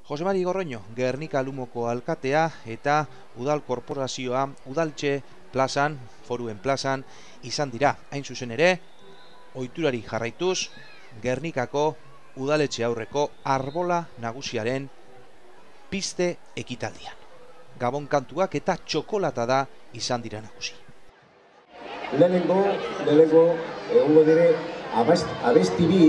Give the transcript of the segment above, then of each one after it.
Jose Mari Gorroño, Gernika Lumoko alkatea eta udal korporazioa Udaltxe plazan, Foruen plazan izan dira. Hain zuzen ere, ohiturari jarraituz, Gernikako udaletxe aurreko arbola nagusiaren piste ekitaldian. Gabon kantuak eta txokolata da izan dira nagusi. Lehenengo egongo dire abesti bi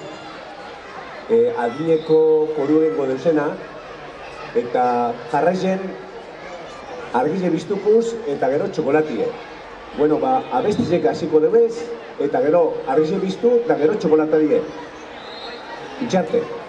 adineko foruengo deuzena eta jarraizen argize biztukuz eta gero txokolatie. Bueno, abestizek hasiko debez eta gero argize biztu eta gero txokolata die. Itxarte.